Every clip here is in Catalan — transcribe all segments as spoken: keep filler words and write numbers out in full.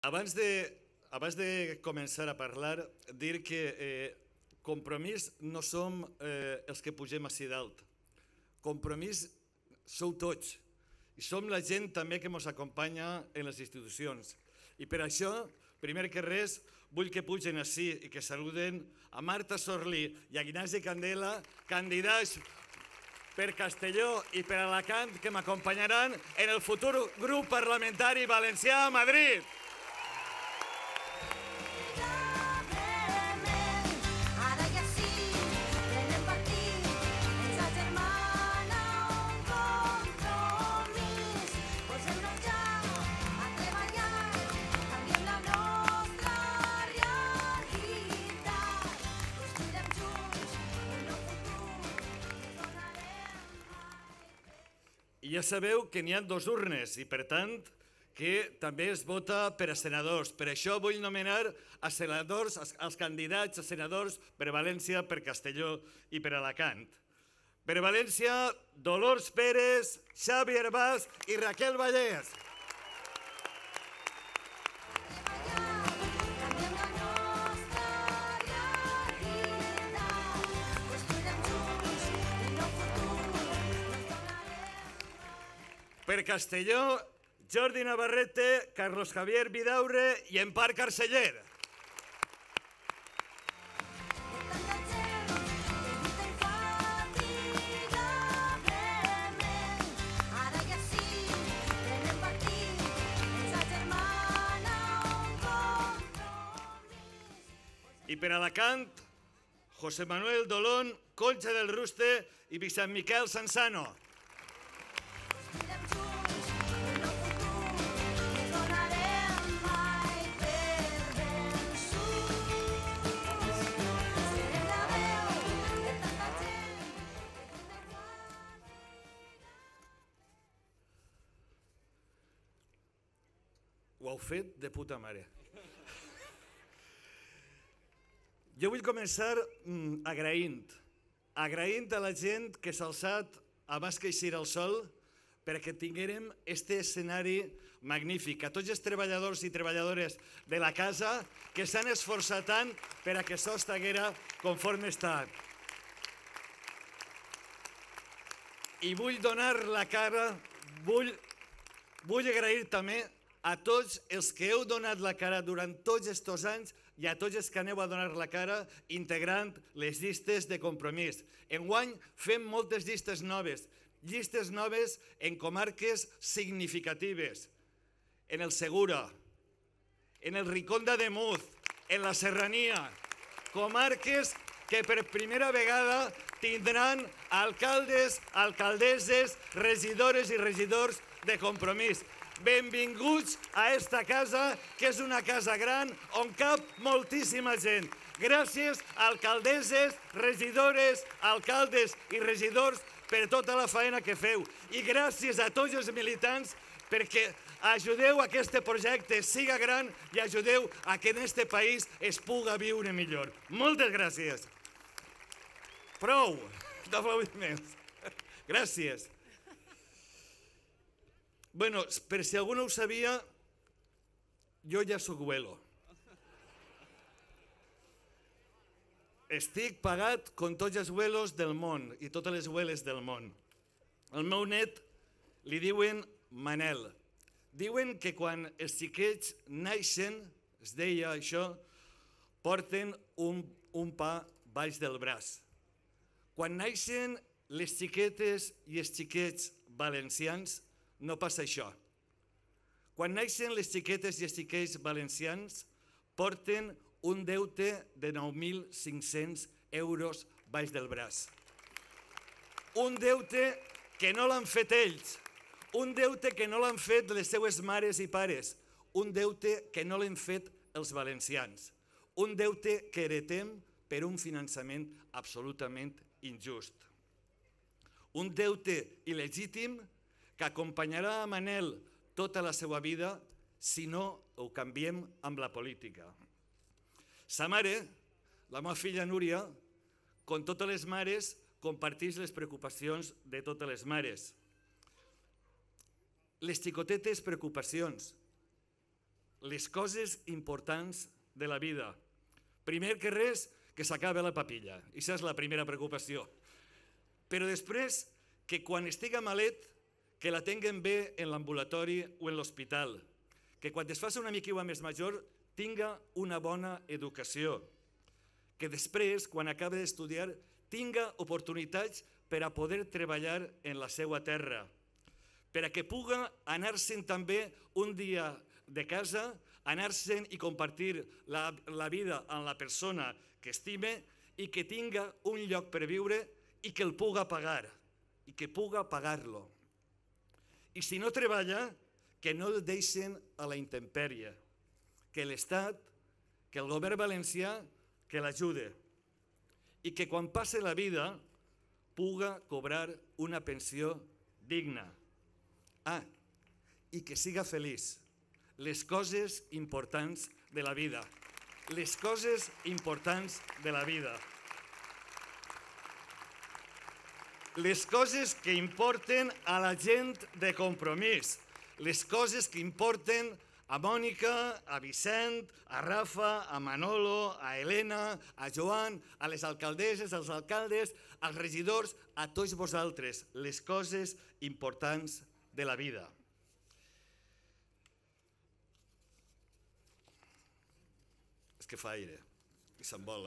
Abans de, abans de començar a parlar, dir que eh, Compromís no som eh, els que pugem així dalt. Compromís sou tots. I som la gent també que ens acompanya en les institucions. I per això, primer que res, vull que pugen així i que saluden a Marta Sorlí i a Ignasi Candela, candidats per Castelló i per Alacant, que m'acompanyaran en el futur grup parlamentari valencià a Madrid. I ja sabeu que n'hi ha dues urnes i, per tant, que també es vota per a senadors. Per això vull nomenar a senadors, als candidats a senadors per València, per Castelló i per Alacant. Per València, Dolors Pérez, Xavi Hervás i Raquel Vallès. Per Castelló, Jordi Navarrete, Carlos Javier Vidaurre i Empar Carceller. I per Alacant, José Manuel Dolón, Concha del Ruste i Vicent Miquel Sansano. Ho heu fet de puta mare. Jo vull començar agraint, agraint a la gent que s'ha alçat abans que eixir el sol perquè tinguérem este escenari magnífic. A tots els treballadors i treballadores de la casa que s'han esforçat tant per a que això estiguera conforme està. I vull donar la cara, vull, vull agrair també a tots els que heu donat la cara durant tots aquests anys i a tots els que aneu a donar la cara integrant les llistes de Compromís. Enguany fem moltes llistes noves, llistes noves en comarques significatives, en el Segura, en el Rincón d'Ademuz, en la Serrania, comarques que per primera vegada tindran alcaldes, alcaldesses, regidores i regidors de Compromís. Benvinguts a esta casa, que és una casa gran on cap moltíssima gent. Gràcies a alcaldesses, regidores, alcaldes i regidors per tota la feina que feu. I gràcies a tots els militants perquè ajudeu a que aquest projecte siga gran i ajudeu a que en aquest país es puga viure millor. Moltes gràcies. Prou d'aplaudiments. Gràcies. Bueno, per si algú no ho sabia, jo ja soc güelo. Estic pagat com tots els güelos del món i totes les güeles del món. Al meu net li diuen Manel. Diuen que quan els xiquets naixen, es deia això, porten un, un pa baix del braç. Quan naixen les xiquetes i els xiquets valencians, no passa això. Quan naixen les xiquetes i els xiquets valencians, porten un deute de nou mil cinc-cents euros baix del braç. Un deute que no l'han fet ells, un deute que no l'han fet les seues mares i pares, un deute que no l'han fet els valencians, un deute que heretem per un finançament absolutament injust. Un deute il·legítim que acompanyarà a Manel tota la seva vida si no ho canviem amb la política. Sa mare, la meva filla Núria, com totes les mares, comparteix les preocupacions de totes les mares. Les xicotetes preocupacions, les coses importants de la vida. Primer que res, que s'acabe la papilla. Això és la primera preocupació. Però després, que quan estiga malet, que la tinguen bé en l'ambulatori o en l'hospital. Que quan es faci una miqueta més major, tinga una bona educació. Que després, quan acabi d'estudiar, tinga oportunitats per a poder treballar en la seva terra. Per a que puga anar-se'n també un dia de casa, anar-se'n i compartir la, la vida amb la persona que estime i que tinga un lloc per viure i que el puga pagar, i que puga pagar-lo. I si no treballa, que no el deixen a la intempèrie, que l'Estat, que el govern valencià, que l'ajude i que quan passe la vida puga cobrar una pensió digna. Ah, i que siga feliç. Les coses importants de la vida. Les coses importants de la vida. Les coses que importen a la gent de Compromís. Les coses que importen a Mònica, a Vicent, a Rafa, a Manolo, a Helena, a Joan, a les alcaldesses, als alcaldes, als regidors, a tots vosaltres. Les coses importants de la vida. És que fa aire i s'envola.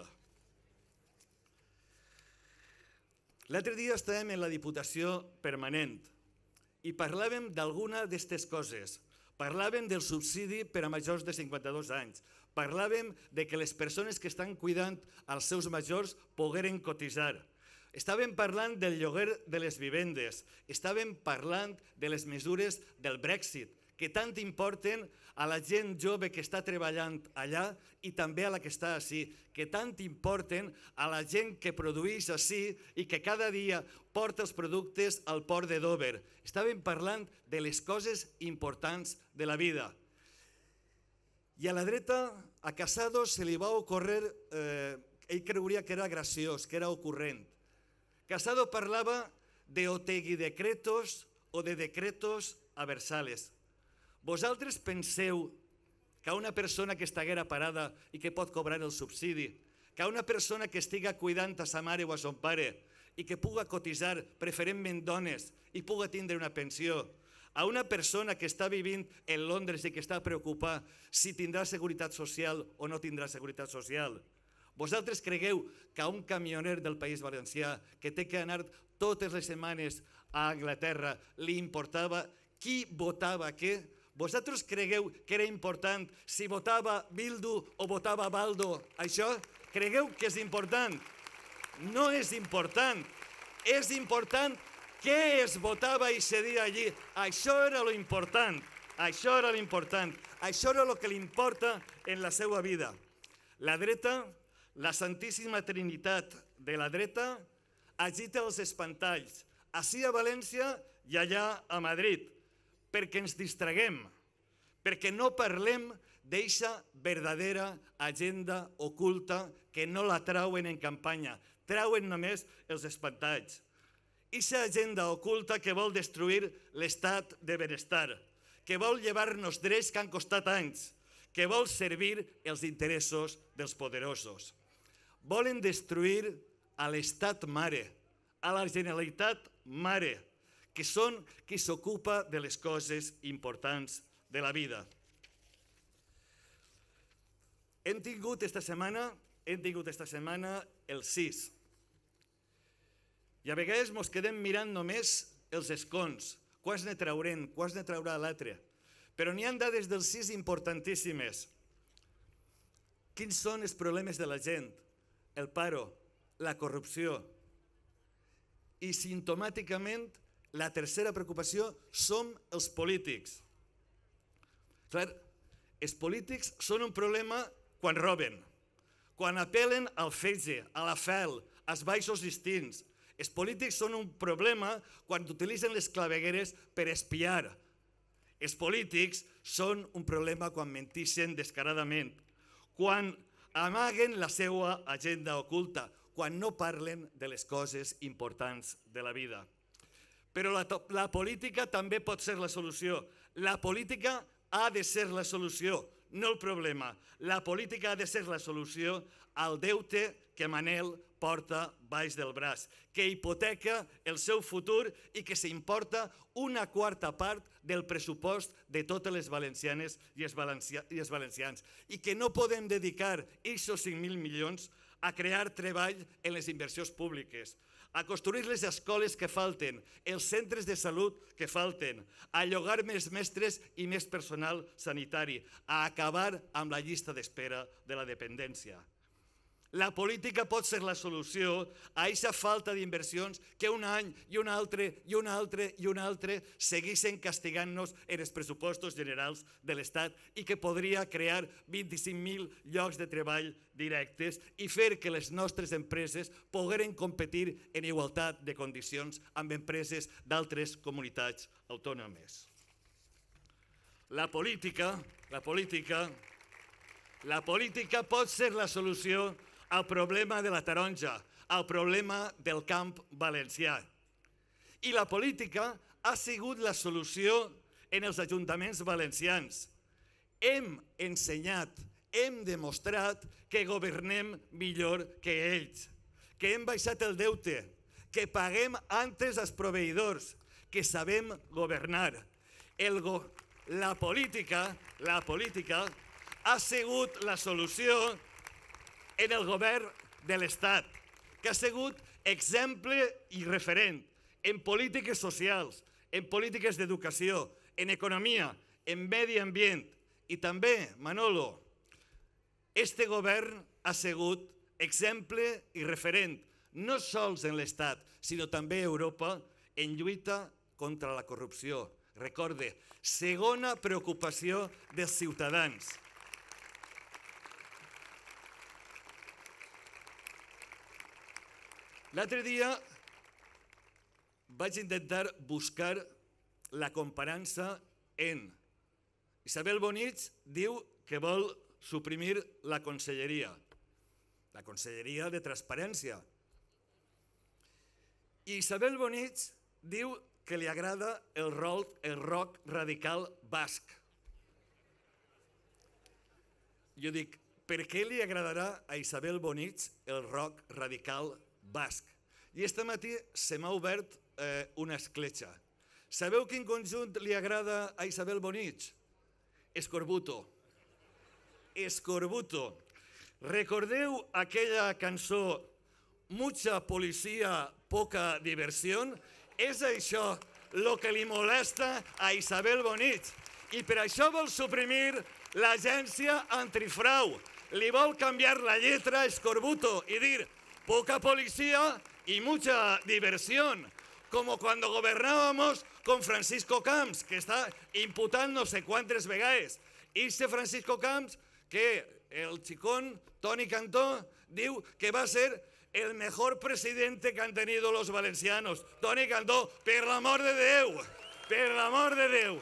L'altre dia estàvem en la Diputació Permanent i parlàvem d'alguna d'aquestes coses. Parlàvem del subsidi per a majors de cinquanta-dos anys. Parlàvem de que les persones que estan cuidant als seus majors pogueren cotitzar. Estàvem parlant del lloguer de les vivendes. Estàvem parlant de les mesures del Brexit, que tant importen a la gent jove que està treballant allà i també a la que està ací, que tant importen a la gent que produeix ací i que cada dia porta els productes al port de Dover. Estàvem parlant de les coses importants de la vida. I a la dreta, a Casado se li va ocórrer, eh, ell creuria que era graciós, que era ocurrent. Casado parlava de otegui decretos o de decretos aversales. Vosaltres penseu que una persona que estiguera parada i que pot cobrar el subsidi, que una persona que estiga cuidant a sa mare o a son pare i que puga cotitzar, preferentment dones, i puga tindre una pensió, a una persona que està vivint en Londres i que està preocupada si tindrà seguretat social o no tindrà seguretat social. Vosaltres cregueu que a un camioner del País Valencià que té que anar totes les setmanes a Anglaterra li importava qui votava què? Vosaltres cregueu que era important si votava Bildu o votava Baldo? Això cregueu que és important? No és important. És important què es votava i se dia allí. Això era lo important. Això era lo important. Això era lo que li importa en la seva vida. La dreta, la Santíssima Trinitat de la dreta, agita els espantalls, ací a València i allà a Madrid, perquè ens distraguem, perquè no parlem d'eixa verdadera agenda oculta que no la trauen en campanya, trauen només els espantalls. Eixa agenda oculta que vol destruir l'estat de benestar, que vol llevar-nos drets que han costat anys, que vol servir els interessos dels poderosos. Volen destruir a l'estat mare, a la Generalitat mare, que són qui s'ocupa de les coses importants de la vida. Hem tingut esta setmana, hem tingut esta setmana el sis. I a vegades ens quedem mirant només els escons, quants ne traurem, quants ne traurà l'altre. Però n'hi ha dades del sis importantíssimes. Quins són els problemes de la gent? El paro, la corrupció. I simptomàticament, la tercera preocupació som els polítics. Clar, els polítics són un problema quan roben, quan apel·len al fetge, a la fel, als baixos instints. Els polítics són un problema quan utilitzen les clavegueres per espiar. Els polítics són un problema quan mentixen descaradament, quan amaguen la seva agenda oculta, quan no parlen de les coses importants de la vida. Però la, la política també pot ser la solució. La política ha de ser la solució, no el problema. La política ha de ser la solució al deute que Manel porta baix del braç, que hipoteca el seu futur i que s'importa una quarta part del pressupost de totes les valencianes i els, valencia, i els valencians, i que no podem dedicar aquests cinc mil milions a crear treball en les inversions públiques, a construir les escoles que falten, els centres de salut que falten, a llogar més mestres i més personal sanitari, a acabar amb la llista d'espera de la dependència. La política pot ser la solució a aquesta falta d'inversions que un any i un altre i un altre i un altre segueixen castigant-nos en els pressupostos generals de l'Estat i que podria crear vint-i-cinc mil llocs de treball directes i fer que les nostres empreses pogueren competir en igualtat de condicions amb empreses d'altres comunitats autònomes. La política, la política, la política pot ser la solució al problema de la taronja, al problema del camp valencià. I la política ha sigut la solució en els ajuntaments valencians. Hem ensenyat, hem demostrat que governem millor que ells, que hem baixat el deute, que paguem antes als proveïdors, que sabem governar. El go la política, la política ha sigut la solució en el govern de l'Estat, que ha sigut exemple i referent en polítiques socials, en polítiques d'educació, en economia, en medi ambient i també, Manolo, este govern ha sigut exemple i referent no sols en l'Estat, sinó també a Europa en lluita contra la corrupció. Recorde, segona preocupació dels ciutadans. L'altre dia vaig intentar buscar la comparança en Isabel Bonich diu que vol suprimir la conselleria, la conselleria de transparència. I Isabel Bonich diu que li agrada el rock radical basc. Jo dic, per què li agradarà a Isabel Bonich el rock radical basc? I este matí se m'ha obert una escletxa. Sabeu quin conjunt li agrada a Isabel Bonich? Escorbuto. Escorbuto. Recordeu aquella cançó Mucha policía, poca diversión? És això el que li molesta a Isabel Bonich. I per això vol suprimir l'agència antifrau. Li vol canviar la lletra a Escorbuto i dir poca policía y mucha diversión, como cuando gobernábamos con Francisco Camps, que está imputant no sé quantes vegades. I este Francisco Camps, que el chicón Toni Cantó diu que va ser el mejor presidente que han tenido los valencianos. Toni Cantó, per l'amor de Déu, per l'amor de Déu.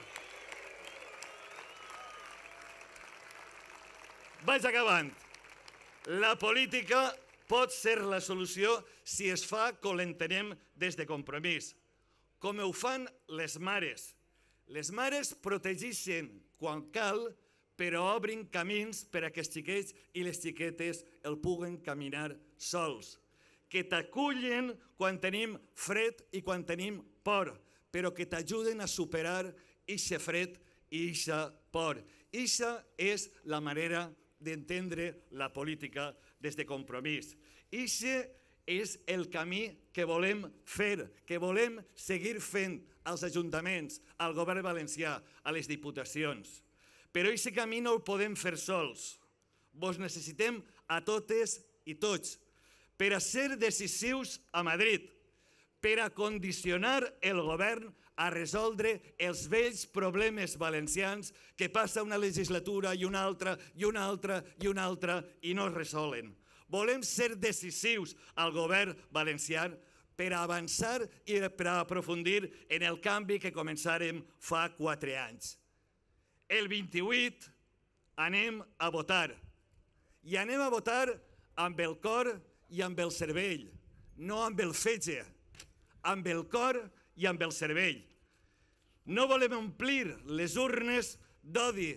Vaig acabant. La política pot ser la solució si es fa com l'entenem des de Compromís, com ho fan les mares. Les mares protegeixen quan cal, però obrin camins per a que els xiquets i les xiquetes el puguen caminar sols. Que t'acullen quan tenim fred i quan tenim por, però que t'ajuden a superar eixe fred i eixa por. Eixa és la manera d'entendre la política des de Compromís. Eixe és el camí que volem fer, que volem seguir fent als ajuntaments, al govern valencià, a les diputacions. Però aquest camí no el podem fer sols. Vos necessitem a totes i tots per a ser decisius a Madrid, per a condicionar el govern a resoldre els vells problemes valencians que passa una legislatura i una altra i una altra i una altra i no es resolen. Volem ser decisius al govern valencià per a avançar i per a aprofundir en el canvi que començàrem fa quatre anys. El vint-i-vuit anem a votar. I anem a votar amb el cor i amb el cervell, no amb el fetge, amb el cor i amb el cervell. No volem omplir les urnes d'odi,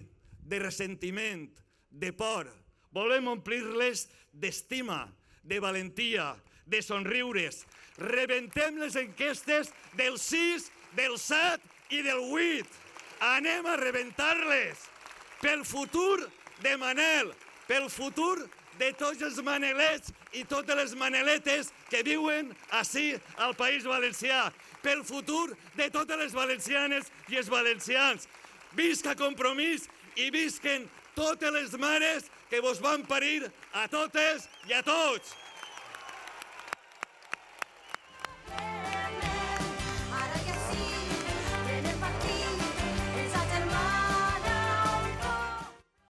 de ressentiment, de por. Volem omplir-les d'estima, de valentia, de somriures. Rebentem les enquestes del sis, del set i del vuit. Anem a rebentar-les pel futur de Manel, pel futur de tots els manelets i totes les maneletes que viuen ací al País Valencià, pel futur de totes les valencianes i els valencians. Visca Compromís i visquen totes les mares que vos van parir a totes i a tots.